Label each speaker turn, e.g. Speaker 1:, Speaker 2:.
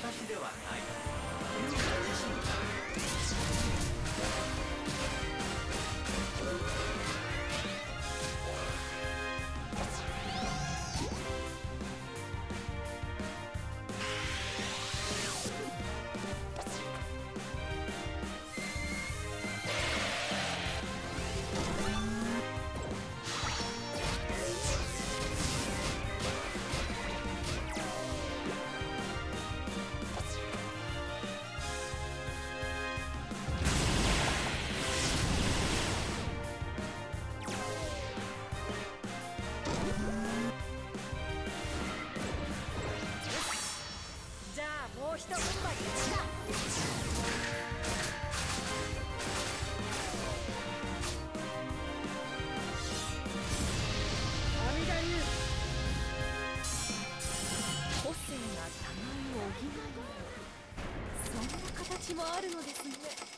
Speaker 1: 私ではない君が自身だ。
Speaker 2: じゃあもう一踏ん張りだ。阿弥陀流
Speaker 3: 個性が互いを補い合う、そんな形もあるのですね。